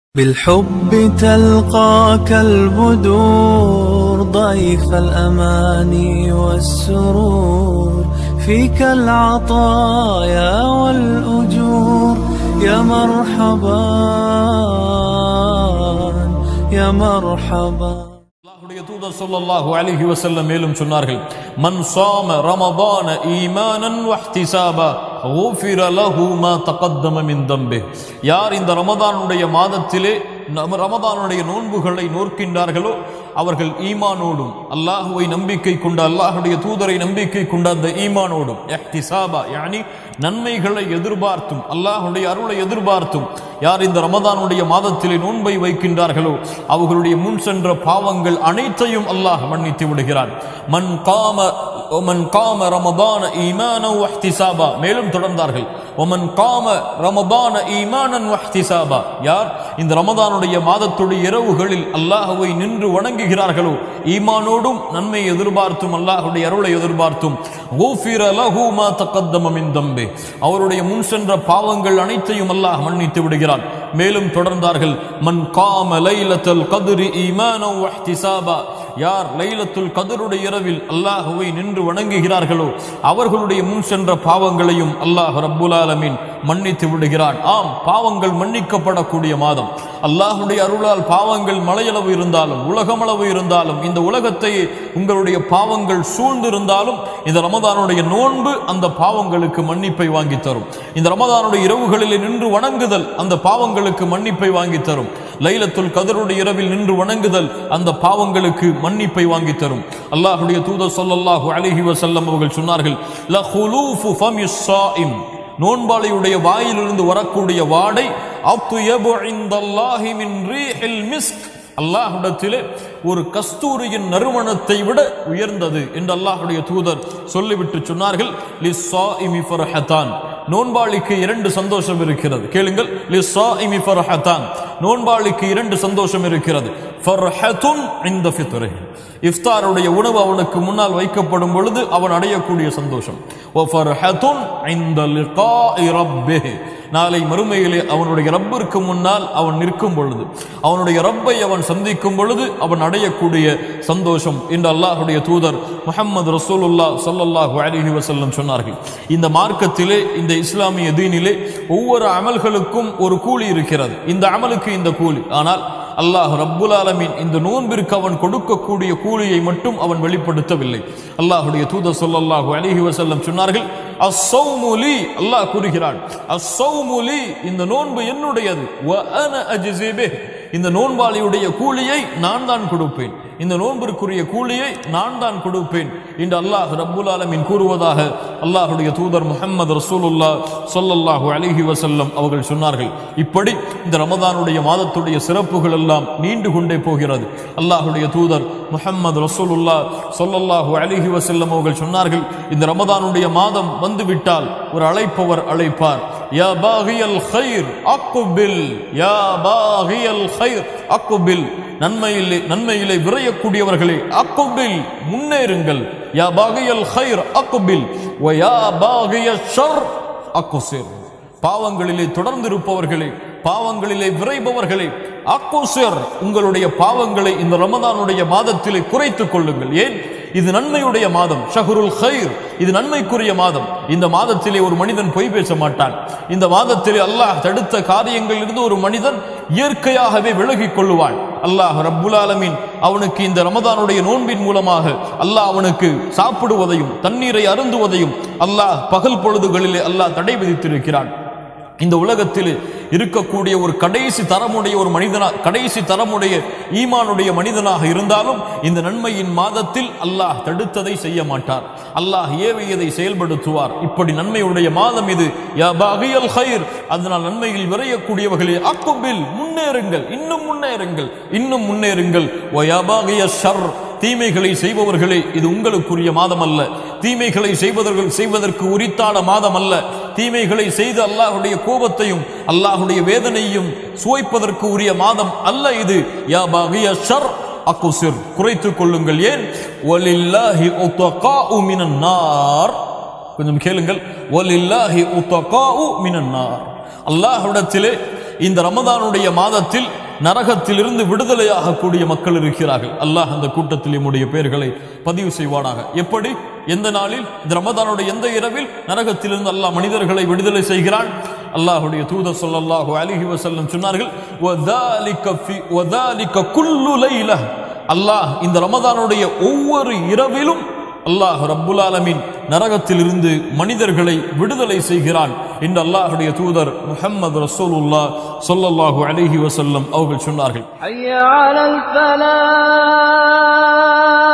بالحب تلقاك البدور ضيف الأماني والسرور فيك العطايا والأجور يا مرحبا يا مرحبا. தூதர் ஸல்லல்லாஹு அலைஹி வஸல்லம் மேலும் சொன்னார்கள், மன் ஸாம ரமதான ஈமானன் வஹ்திசாபா குஃபிர லஹு மா தகத்தம மின் தம்பிஹ். யார் இந்த ரமதானுடைய மாதத்திலே ரமதானுடைய நோன்புகளை நோக்கின்றார்களோ அவர்கள் ஈமானோடும் அல்லாஹுவை நம்பிக்கை கொண்ட அல்லாஹுடைய தூதரை நம்பிக்கை கொண்ட அந்த ஈமானோடும் இஹ்திசாபா யானி நன்மைகளை எதிர்பார்த்தும் அல்லாஹுடைய அருளை எதிர்பார்த்தும் யார் இந்த ரமதானுடைய மாதத்திலே நோன்பை வைக்கின்றார்களோ அவர்களுடைய முன் சென்ற பாவங்கள் அனைத்தையும் அல்லாஹ் மன்னித்து விடுகிறான். மன் காம ரமதான ஈமானன் வஹ்திசாபா. மேலும் தொடர்ந்தார்கள், ஒமன் காம ரமதான ஈமானன் வஹ்திசாபா. யார் இந்த ரமதானுடைய மாதத்துடைய இரவுகளில் அல்லாஹுவை நின்று வணங்குகிறார்களோ ஈமானோடும் நன்மை எதிர்பார்த்தும் அல்லாஹுடைய அருளை எதிர்பார்த்தும் குஃபிர லஹு மா தகத்தம மின் தம்பி. அவருடைய முன் சென்ற பாவங்கள் அனைத்தையும் அல்லாஹ் மன்னித்து விடுகிறான். மேலும் தொடர்ந்தார்கள், மன் காம லைலத்துல் கத்ரி ஈமானன் வஹ்திசாபா. யார் லைலத்துல் கத்ருடைய இரவில் அல்லாஹுவை நின்று வணங்குகிறார்களோ அவர்களுடைய முன் சென்ற பாவங்களையும் அல்லாஹ் ரப்புல் ஆலமீன் மன்னித்து விடுகிறான். ஆம், பாவங்கள் மன்னிக்கப்படக்கூடிய மாதம். அல்லாஹுடைய அருளால் பாவங்கள் மலையளவு இருந்தாலும் உலகமளவு இருந்தாலும் இந்த உலகத்தை உங்களுடைய பாவங்கள் சூழ்ந்திருந்தாலும் இந்த ரமதானுடைய நோன்பு அந்த பாவங்களுக்கு மன்னிப்பை வாங்கி தரும். இந்த ரமதானுடைய இரவுகளில் நின்று வணங்குதல் அந்த பாவங்களுக்கு மன்னிப்பை வாங்கி தரும். லைலத்துல் கத்ருடைய இரவில் நின்று வணங்குதல் அந்த பாவங்களுக்கு மன்னிப்பை வாங்கி தரும். அல்லாஹுடைய தூதர் ஸல்லல்லாஹு அலைஹி வஸல்லம் அவர்கள் சொன்னார்கள், லகுலூஃபு ஃபமிஸ் ஸாயிம். நோன்பாளியுடைய வாயிலிருந்து வரக்கூடிய வாடை அத்யபு இன்தல்லாஹி மின் ரீஹில் மிஸ்க். அல்லாஹ்விடத்திலே ஒரு கஸ்தூரியின் நறுமணத்தை விட உயர்ந்தது என்று அல்லாஹுடைய தூதர் சொல்லிவிட்டு சொன்னார்கள், லிஸ்ஸாயிமி ஃபர்ஹதான். நோன்பாளிக்கு இரண்டு சந்தோஷம் இருக்கிறது. கேளுங்கள், லிஸ்ஸாயிமி ஃபர்ஹதான். நோன்பாளிக்கு இரண்டு சந்தோஷம் இருக்கிறது. ஃபர்ஹதுன் இன்த ஃபித்ரிஹி. இஃப்தாருடைய உணவு அவனுக்கு முன்னால் வைக்கப்படும் பொழுது அவன் அடையக்கூடிய சந்தோஷம். வ ஃபர்ஹதுன் இன்த லிகாஇ ரப்பிஹி. நாளை மறுமையிலே அவனுடைய ரப்பிற்கு முன்னால் அவன் நிற்கும் பொழுது அவனுடைய ரப்பை அவன் சந்திக்கும் பொழுது அவன் அடையக்கூடிய சந்தோஷம் என்று அல்லாஹுடைய தூதர் முஹம்மது ரசூலுல்லாஹ் ஸல்லல்லாஹு அலைஹி வஸல்லம் சொன்னார்கள். இந்த மார்க்கத்திலே இந்த இஸ்லாமிய தீனிலே ஒவ்வொரு அமல்களுக்கும் ஒரு கூலி இருக்கிறது. இந்த அமலுக்கு இந்த கூலி. ஆனால் அல்லாஹ் ரப்புல் ஆலமீன் இந்த நோன்பிற்கு அவன் கொடுக்கக்கூடிய கூலியை மட்டும் அவன் வெளிப்படுத்தவில்லை. அல்லாஹுடைய தூதர் ஸல்லல்லாஹு அலைஹி வஸல்லம் சொன்னார்கள், அஸ்ஸௌமு லீ. அல்லாஹ் கூறுகிறான், அஸ்ஸௌமு லீ, இந்த நோன்பு என்னுடையது. வ அன அஜ்ஸி பிஹ். இந்த நோன்பாளியுடைய கூலியை நான் தான் கொடுப்பேன். இந்த நோன்பிற்குரிய கூலியை நான் தான் கொடுப்பேன் என்று அல்லாஹ் ரப்புல் ஆலமீன் கூறுவதாக அல்லாஹுடைய தூதர் முஹம்மது ரசூலுல்லாஹ் ஸல்லல்லாஹு அலைஹி வஸல்லம் அவர்கள் சொன்னார்கள். இப்படி இந்த ரமதானுடைய மாதத்துடைய சிறப்புகள் எல்லாம் நீண்டு கொண்டே போகிறது. அல்லாஹுடைய தூதர் முஹம்மது ரசூலுல்லாஹ் ஸல்லல்லாஹு அலைஹி வஸல்லம் அவர்கள் சொன்னார்கள், இந்த ரமதானுடைய மாதம் வந்துவிட்டால் ஒரு அழைப்பவர் அழைப்பார், யா பாகியல் கைர் அக்பில், யா பாகியல் கைர் அக்பில். நன்மையிலே விரையக்கூடியவர்களே அக்பில், முன்னேறுங்கள். யா பாகியல் கைர் அக்பில் வ யா பாகியஷ் ஷர் அக்ஸிர். பாவங்களிலே தொடர்ந்திருப்பவர்களே, பாவங்களிலே விரைபவர்களே, அக்ஸிர், உங்களுடைய பாவங்களை இந்த ரமதானுடைய மாதத்திலே குறைத்துக் கொள்ளுங்கள். ஏன்? இது நன்மையுடைய மாதம், ஷஹ்ருல் கைர், இது நன்மைக்குரிய மாதம். இந்த மாதத்திலே ஒரு மனிதன் பொய் பேச மாட்டான். இந்த மாதத்திலே அல்லாஹ் தடுத்த காரியங்களில் இருந்து ஒரு மனிதன் இயற்கையாகவே விலகிக் கொள்ளுவான். அல்லாஹ் ரப்புல் ஆலமீன் அவனுக்கு இந்த ரமதானுடைய நோன்பின் மூலமாக அல்லாஹ் அவனுக்கு சாப்பிடுவதையும் தண்ணீரை அருந்துவதையும் அல்லாஹ் பகல் பொழுதுகளிலே அல்லாஹ் தடை விதித்திருக்கிறான். இந்த உலகத்தில் இருக்கக்கூடிய ஒரு கடைசி தரமுடைய ஈமானுடைய மனிதனாக இருந்தாலும் இந்த நன்மையின் மாதத்தில் அல்லாஹ் தடுத்ததை செய்ய மாட்டார். அல்லாஹ் ஏவியதை செயல்படுத்துவார். இப்படி நன்மையுடைய மாதம் இது. யா பாகியல் கைர், அதனால் நன்மையில் விரையக்கூடியவர்களே அக்பில், முன்னேறுங்கள், இன்னும் முன்னேறுங்கள், இன்னும் முன்னேறுங்கள். வ யா பாகியஷ் ஷர், தீமைகளை செய்பவர்களே, இது உங்களுக்குரிய மாதம் அல்ல. தீமைகளை செய்வதற்கு உரித்தான மாதம் அல்ல. தீமைகளை செய்து அல்லாஹுடைய கோபத்தையும் அல்லாஹுடைய வேதனையும் சுவைப்பதற்கு உரிய மாதம் அல்ல இது. யா பாகியஷ் ஷர் அக்ஸிர், குறைத்துக் கொள்ளுங்கள். ஏன்? வலில்லாஹி உத்தகாஉ மினன் நார். கொஞ்சம் கேளுங்கள், வலில்லாஹி உத்தகாஉ மினன் நார். அல்லாஹ்விடத்திலே இந்த ரமதானுடைய மாதத்தில் நரகத்திலிருந்து விடுதலையாக கூடிய மக்கள் இருக்கிறார்கள். அல்லாஹ் அந்த கூட்டத்தில் நம்முடைய பெயர்களை பதிவு செய்வானாக. எப்படி, எந்த நாளில், இந்த ரமதானுடைய எந்த இரவில் நரகத்திலிருந்து அல்லாஹ் மனிதர்களை விடுதலை செய்கிறான்? அல்லாஹ்வுடைய தூதர் ஸல்லல்லாஹு அலைஹி வஸல்லம் சொன்னார்கள், வதாலிக குல்லு லைல. அல்லாஹ் இந்த ரமதானுடைய ஒவ்வொரு இரவிலும் அல்லாஹ் ரப்புல் ஆலமீன் நரகத்திலிருந்து மனிதர்களை விடுதலை செய்கிறான் என்று அல்லாஹ்வுடைய தூதர் முஹம்மது ரசூலுல்லாஹ் ஸல்லல்லாஹு அலைஹி வஸல்லம் அவர்கள் சொன்னார்கள். ஹய்ய அலல் ஃபலாஹ்.